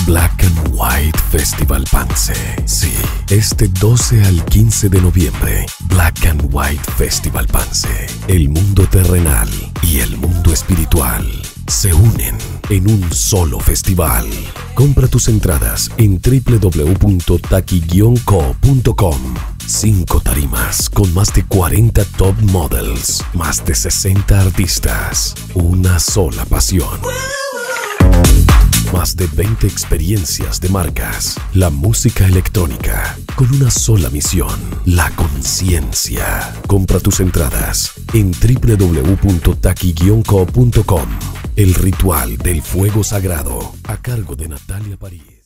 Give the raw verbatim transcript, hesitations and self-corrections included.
Black and White Festival Pance. Sí, este doce al quince de noviembre, Black and White Festival Pance. El mundo terrenal y el mundo espiritual se unen en un solo festival. Compra tus entradas en w w w punto taki guion co punto com. Cinco tarimas con más de cuarenta top models, más de sesenta artistas, una sola pasión. Más de veinte experiencias de marcas, la música electrónica, con una sola misión, la conciencia. Compra tus entradas en w w w punto taki guion co punto com. El ritual del fuego sagrado, a cargo de Natalia París.